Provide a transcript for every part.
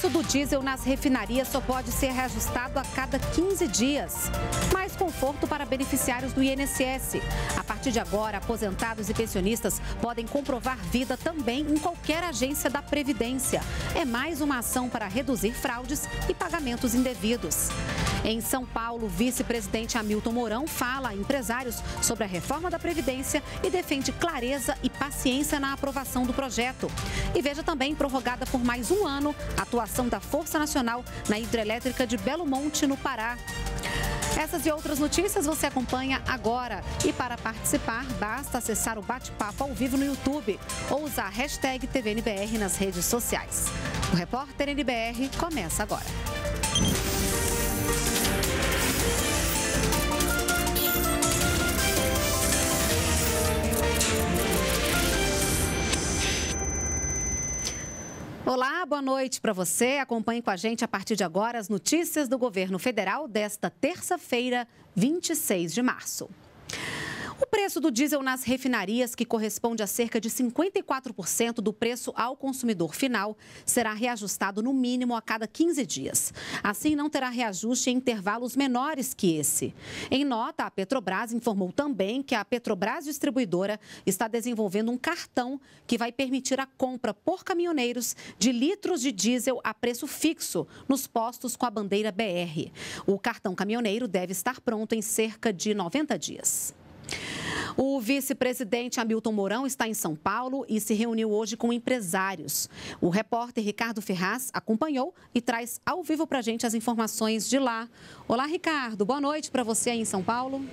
preço do diesel nas refinarias só pode ser reajustado a cada 15 dias. Mais conforto para beneficiários do INSS. A partir de agora, aposentados e pensionistas podem comprovar vida também em qualquer agência da Previdência. É mais uma ação para reduzir fraudes e pagamentos indevidos. Em São Paulo, o vice-presidente Hamilton Mourão fala a empresários sobre a reforma da Previdência e defende clareza e paciência na aprovação do projeto. E veja também prorrogada por mais um ano a atuação da Força Nacional na hidrelétrica de Belo Monte, no Pará. Essas e outras notícias você acompanha agora. E para participar, basta acessar o bate-papo ao vivo no YouTube ou usar a hashtag TVNBR nas redes sociais. O Repórter NBR começa agora. Olá, boa noite para você. Acompanhe com a gente a partir de agora as notícias do governo federal desta terça-feira, 26 de março. O preço do diesel nas refinarias, que corresponde a cerca de 54% do preço ao consumidor final, será reajustado no mínimo a cada 15 dias. Assim, não terá reajuste em intervalos menores que esse. Em nota, a Petrobras informou também que a Petrobras Distribuidora está desenvolvendo um cartão que vai permitir a compra por caminhoneiros de litros de diesel a preço fixo nos postos com a bandeira BR. O cartão caminhoneiro deve estar pronto em cerca de 90 dias. O vice-presidente Hamilton Mourão está em São Paulo e se reuniu hoje com empresários. O repórter Ricardo Ferraz acompanhou e traz ao vivo para a gente as informações de lá. Olá, Ricardo. Boa noite para você aí em São Paulo.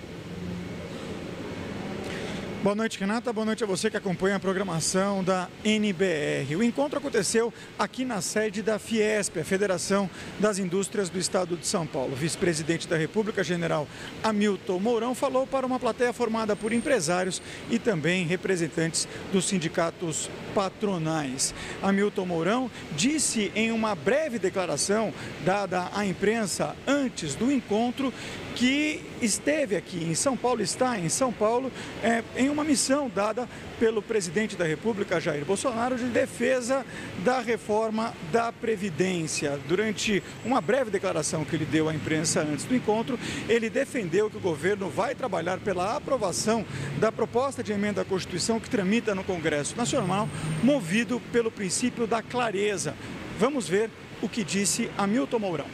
Boa noite, Renata. Boa noite a você que acompanha a programação da NBR. O encontro aconteceu aqui na sede da Fiesp, a Federação das Indústrias do Estado de São Paulo. O vice-presidente da República, general Hamilton Mourão, falou para uma plateia formada por empresários e também representantes dos sindicatos patronais. Hamilton Mourão disse em uma breve declaração dada à imprensa antes do encontro que esteve aqui em São Paulo, está em São Paulo, em uma missão dada pelo presidente da República, Jair Bolsonaro, de defesa da reforma da Previdência. Durante uma breve declaração que ele deu à imprensa antes do encontro, ele defendeu que o governo vai trabalhar pela aprovação da proposta de emenda à Constituição que tramita no Congresso Nacional, movido pelo princípio da clareza. Vamos ver o que disse Hamilton Mourão.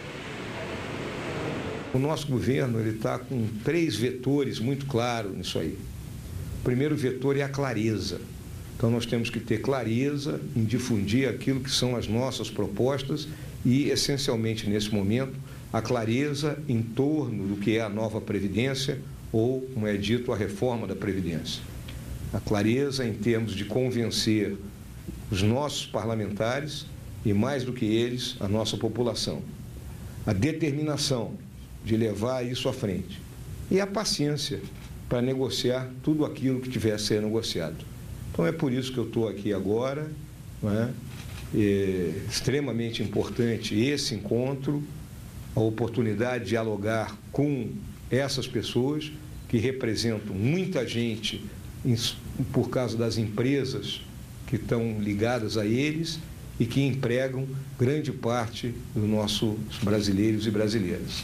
O nosso governo está com 3 vetores muito claros nisso aí. O primeiro vetor é a clareza. Então nós temos que ter clareza em difundir aquilo que são as nossas propostas e, essencialmente nesse momento, a clareza em torno do que é a nova Previdência ou, como é dito, a reforma da Previdência. A clareza em termos de convencer os nossos parlamentares e, mais do que eles, a nossa população. A determinação de levar isso à frente. E a paciência para negociar tudo aquilo que tiver a ser negociado. Então é por isso que eu estou aqui agora, não é? É extremamente importante esse encontro, a oportunidade de dialogar com essas pessoas que representam muita gente por causa das empresas que estão ligadas a eles e que empregam grande parte dos nossos brasileiros e brasileiras.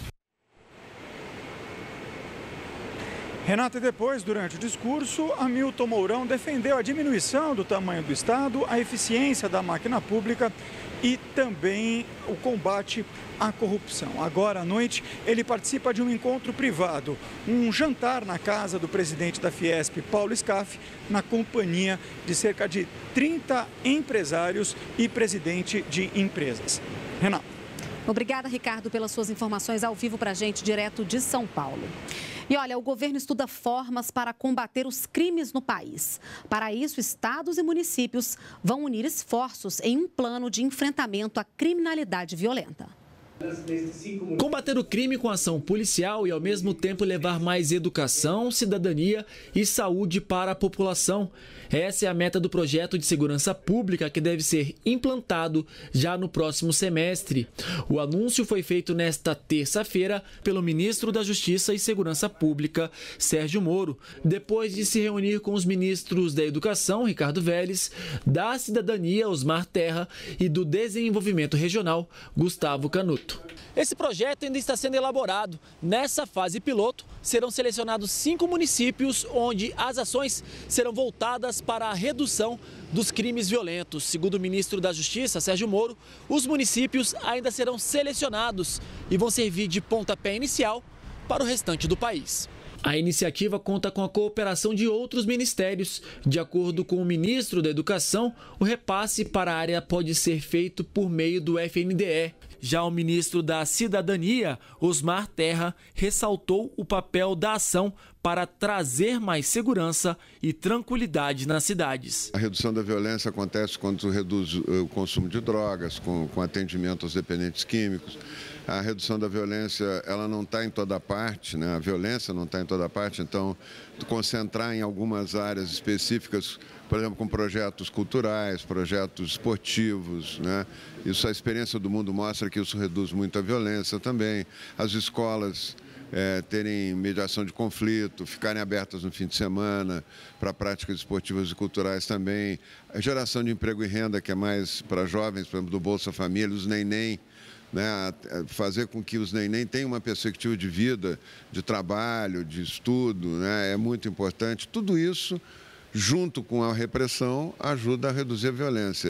Renata, e depois, durante o discurso, Hamilton Mourão defendeu a diminuição do tamanho do Estado, a eficiência da máquina pública e também o combate à corrupção. Agora à noite, ele participa de um encontro privado, um jantar na casa do presidente da Fiesp, Paulo Scaff, na companhia de cerca de 30 empresários e presidente de empresas. Renata. Obrigada, Ricardo, pelas suas informações ao vivo para a gente, direto de São Paulo. E olha, o governo estuda formas para combater os crimes no país. Para isso, estados e municípios vão unir esforços em um plano de enfrentamento à criminalidade violenta. Combater o crime com ação policial e, ao mesmo tempo, levar mais educação, cidadania e saúde para a população. Essa é a meta do projeto de segurança pública que deve ser implantado já no próximo semestre. O anúncio foi feito nesta terça-feira pelo ministro da Justiça e Segurança Pública, Sérgio Moro, depois de se reunir com os ministros da Educação, Ricardo Vélez, da Cidadania, Osmar Terra, e do Desenvolvimento Regional, Gustavo Canuto. Esse projeto ainda está sendo elaborado. Nessa fase piloto, serão selecionados 5 municípios onde as ações serão voltadas para a redução dos crimes violentos. Segundo o ministro da Justiça, Sérgio Moro, os municípios ainda serão selecionados e vão servir de pontapé inicial para o restante do país. A iniciativa conta com a cooperação de outros ministérios. De acordo com o ministro da Educação, o repasse para a área pode ser feito por meio do FNDE. Já o ministro da Cidadania, Osmar Terra, ressaltou o papel da ação para trazer mais segurança e tranquilidade nas cidades. A redução da violência acontece quando reduz o consumo de drogas, com atendimento aos dependentes químicos. A redução da violência, ela não está em toda parte, né? A violência não está em toda parte, então concentrar em algumas áreas específicas, por exemplo, com projetos culturais, projetos esportivos, né? Isso, a experiência do mundo mostra que isso reduz muito a violência também. As escolas terem mediação de conflito, ficarem abertas no fim de semana para práticas esportivas e culturais também. A geração de emprego e renda, que é mais para jovens, por exemplo, do Bolsa Família, os neném, né, fazer com que os neném tenham uma perspectiva de vida, de trabalho, de estudo, né, é muito importante. Tudo isso, junto com a repressão, ajuda a reduzir a violência.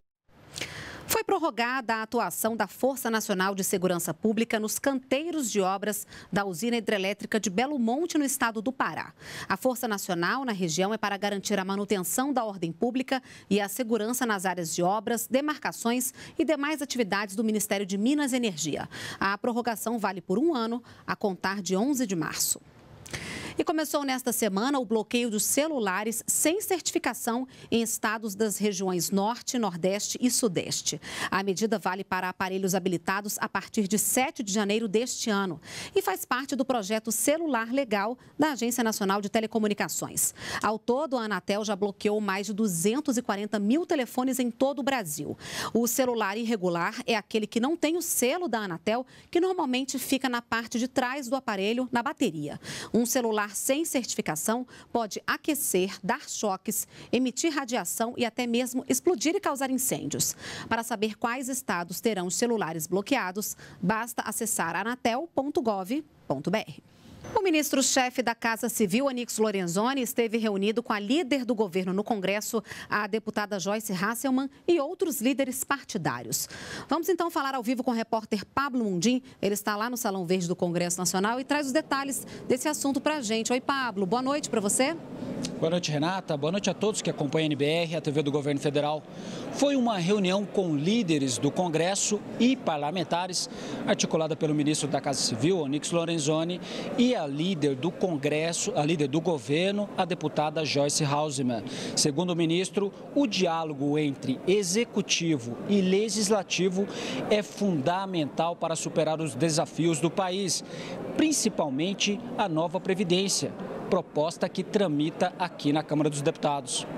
Foi prorrogada a atuação da Força Nacional de Segurança Pública nos canteiros de obras da usina hidrelétrica de Belo Monte, no estado do Pará. A Força Nacional na região é para garantir a manutenção da ordem pública e a segurança nas áreas de obras, demarcações e demais atividades do Ministério de Minas e Energia. A prorrogação vale por 1 ano, a contar de 11 de março. E começou nesta semana o bloqueio dos celulares sem certificação em estados das regiões Norte, Nordeste e Sudeste. A medida vale para aparelhos habilitados a partir de 7 de janeiro deste ano e faz parte do projeto Celular Legal da Agência Nacional de Telecomunicações. Ao todo, a Anatel já bloqueou mais de 240 mil telefones em todo o Brasil. O celular irregular é aquele que não tem o selo da Anatel, que normalmente fica na parte de trás do aparelho, na bateria. Um celular sem certificação pode aquecer, dar choques, emitir radiação e até mesmo explodir e causar incêndios. Para saber quais estados terão os celulares bloqueados, basta acessar anatel.gov.br. O ministro-chefe da Casa Civil, Onyx Lorenzoni, esteve reunido com a líder do governo no Congresso, a deputada Joyce Hasselmann, e outros líderes partidários. Vamos então falar ao vivo com o repórter Pablo Mundim. Ele está lá no Salão Verde do Congresso Nacional e traz os detalhes desse assunto para a gente. Oi, Pablo. Boa noite para você. Boa noite, Renata. Boa noite a todos que acompanham a NBR, a TV do Governo Federal. Foi uma reunião com líderes do Congresso e parlamentares, articulada pelo ministro da Casa Civil, Onyx Lorenzoni, e a líder do Congresso, a líder do governo, a deputada Joyce Hasselmann. Segundo o ministro, o diálogo entre executivo e legislativo é fundamental para superar os desafios do país, principalmente a nova Previdência, proposta que tramita aqui na Câmara dos Deputados.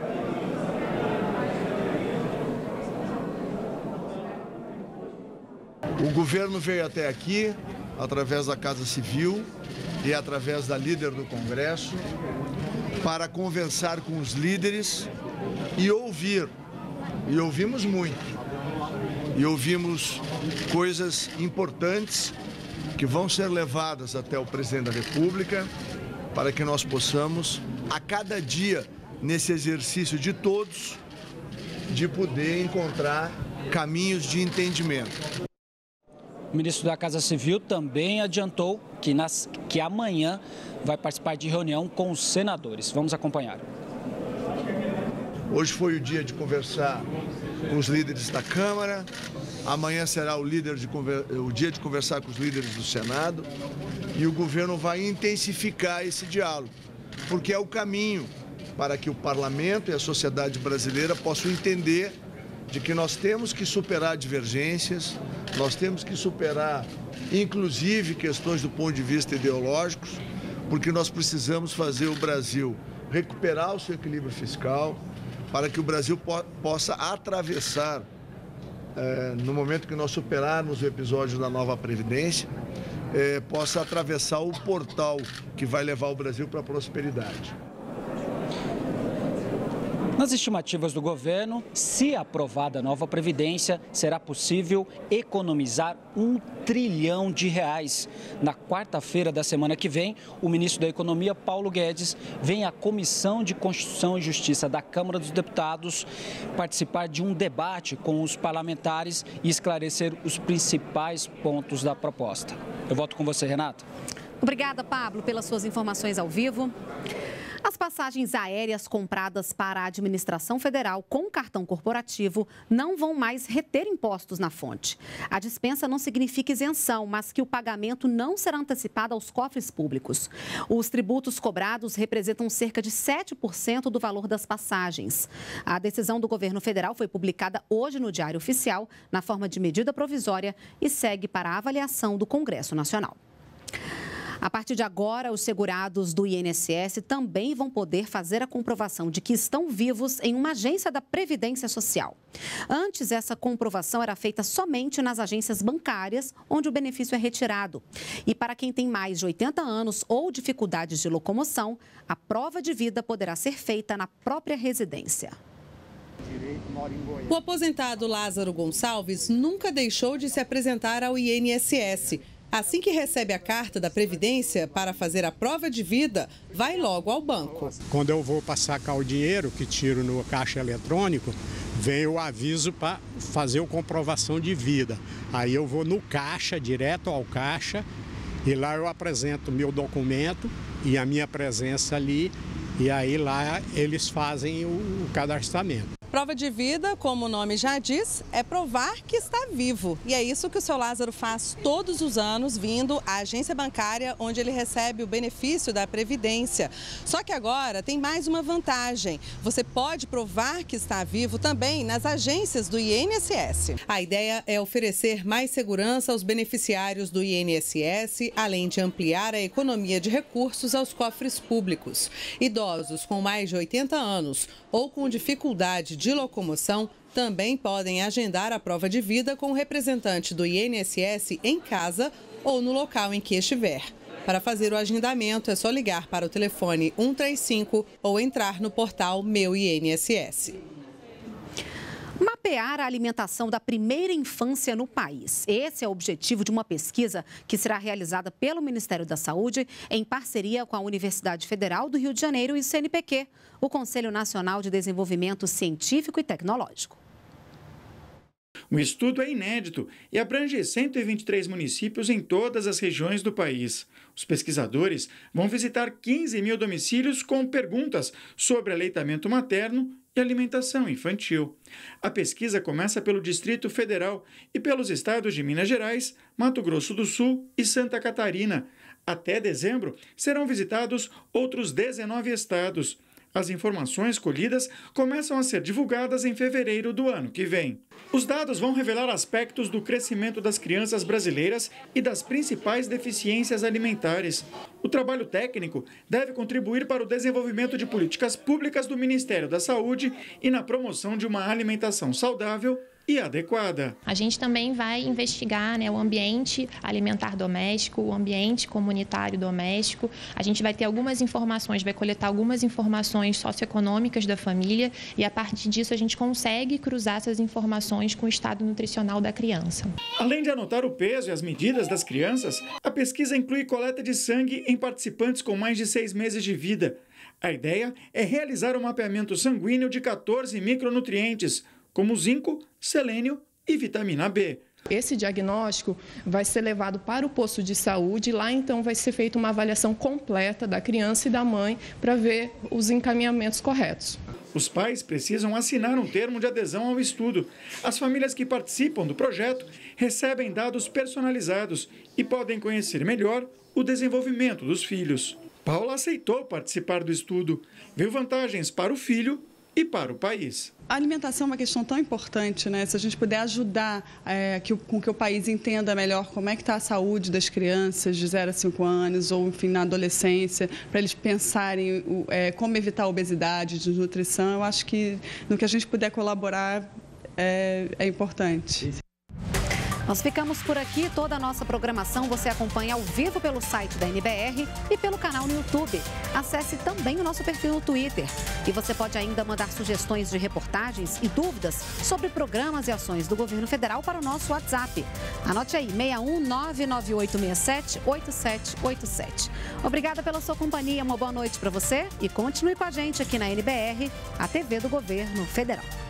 O governo veio até aqui, através da Casa Civil e através da líder do Congresso, para conversar com os líderes e ouvir. E ouvimos muito. E ouvimos coisas importantes que vão ser levadas até o presidente da República, para que nós possamos, a cada dia, nesse exercício de todos, de poder encontrar caminhos de entendimento. O ministro da Casa Civil também adiantou que amanhã vai participar de reunião com os senadores. Vamos acompanhar. Hoje foi o dia de conversar com os líderes da Câmara, amanhã será o dia de conversar com os líderes do Senado e o governo vai intensificar esse diálogo, porque é o caminho para que o parlamento e a sociedade brasileira possam entender de que nós temos que superar divergências, nós temos que superar, inclusive, questões do ponto de vista ideológicos, porque nós precisamos fazer o Brasil recuperar o seu equilíbrio fiscal, para que o Brasil possa atravessar, no momento que nós superarmos o episódio da nova Previdência, possa atravessar o portal que vai levar o Brasil para a prosperidade. Nas estimativas do governo, se aprovada a nova Previdência, será possível economizar R$1 trilhão. Na quarta-feira da semana que vem, o ministro da Economia, Paulo Guedes, vem à Comissão de Constituição e Justiça da Câmara dos Deputados participar de um debate com os parlamentares e esclarecer os principais pontos da proposta. Eu volto com você, Renata. Obrigada, Pablo, pelas suas informações ao vivo. As passagens aéreas compradas para a administração federal com cartão corporativo não vão mais reter impostos na fonte. A dispensa não significa isenção, mas que o pagamento não será antecipado aos cofres públicos. Os tributos cobrados representam cerca de 7% do valor das passagens. A decisão do governo federal foi publicada hoje no Diário Oficial, na forma de medida provisória, e segue para a avaliação do Congresso Nacional. A partir de agora, os segurados do INSS também vão poder fazer a comprovação de que estão vivos em uma agência da Previdência Social. Antes, essa comprovação era feita somente nas agências bancárias, onde o benefício é retirado. E para quem tem mais de 80 anos ou dificuldades de locomoção, a prova de vida poderá ser feita na própria residência. O aposentado Lázaro Gonçalves nunca deixou de se apresentar ao INSS. Assim que recebe a carta da Previdência para fazer a prova de vida, vai logo ao banco. Quando eu vou para sacar o dinheiro que tiro no caixa eletrônico, vem o aviso para fazer a comprovação de vida. Aí eu vou no caixa, direto ao caixa, e lá eu apresento meu documento e a minha presença ali, e aí lá eles fazem o cadastramento. Prova de vida, como o nome já diz, é provar que está vivo. E é isso que o seu Lázaro faz todos os anos, vindo à agência bancária onde ele recebe o benefício da Previdência. Só que agora tem mais uma vantagem. Você pode provar que está vivo também nas agências do INSS. A ideia é oferecer mais segurança aos beneficiários do INSS, além de ampliar a economia de recursos aos cofres públicos. Idosos com mais de 80 anos ou com dificuldade de locomoção também podem agendar a prova de vida com o representante do INSS em casa ou no local em que estiver. Para fazer o agendamento é só ligar para o telefone 135 ou entrar no portal Meu INSS. Mapear a alimentação da primeira infância no país. Esse é o objetivo de uma pesquisa que será realizada pelo Ministério da Saúde em parceria com a Universidade Federal do Rio de Janeiro e o CNPq, o Conselho Nacional de Desenvolvimento Científico e Tecnológico. O estudo é inédito e abrange 123 municípios em todas as regiões do país. Os pesquisadores vão visitar 15 mil domicílios com perguntas sobre aleitamento materno e alimentação infantil. A pesquisa começa pelo Distrito Federal e pelos estados de Minas Gerais, Mato Grosso do Sul e Santa Catarina. Até dezembro, serão visitados outros 19 estados. As informações colhidas começam a ser divulgadas em fevereiro do ano que vem. Os dados vão revelar aspectos do crescimento das crianças brasileiras e das principais deficiências alimentares. O trabalho técnico deve contribuir para o desenvolvimento de políticas públicas do Ministério da Saúde e na promoção de uma alimentação saudável e adequada. A gente também vai investigar, o ambiente alimentar doméstico, o ambiente comunitário doméstico. A gente vai ter algumas informações, vai coletar algumas informações socioeconômicas da família e a partir disso a gente consegue cruzar essas informações com o estado nutricional da criança. Além de anotar o peso e as medidas das crianças, a pesquisa inclui coleta de sangue em participantes com mais de 6 meses de vida. A ideia é realizar um mapeamento sanguíneo de 14 micronutrientes, como zinco, selênio e vitamina B. Esse diagnóstico vai ser levado para o posto de saúde, lá então vai ser feita uma avaliação completa da criança e da mãe para ver os encaminhamentos corretos. Os pais precisam assinar um termo de adesão ao estudo. As famílias que participam do projeto recebem dados personalizados e podem conhecer melhor o desenvolvimento dos filhos. Paula aceitou participar do estudo, viu vantagens para o filho e para o país. A alimentação é uma questão tão importante, né? Se a gente puder ajudar com que o país entenda melhor como é que está a saúde das crianças de 0 a 5 anos ou, enfim, na adolescência, para eles pensarem como evitar a obesidade, desnutrição, eu acho que no que a gente puder colaborar é importante. Nós ficamos por aqui. Toda a nossa programação você acompanha ao vivo pelo site da NBR e pelo canal no YouTube. Acesse também o nosso perfil no Twitter. E você pode ainda mandar sugestões de reportagens e dúvidas sobre programas e ações do governo federal para o nosso WhatsApp. Anote aí, 61998678787. Obrigada pela sua companhia, uma boa noite para você e continue com a gente aqui na NBR, a TV do Governo Federal.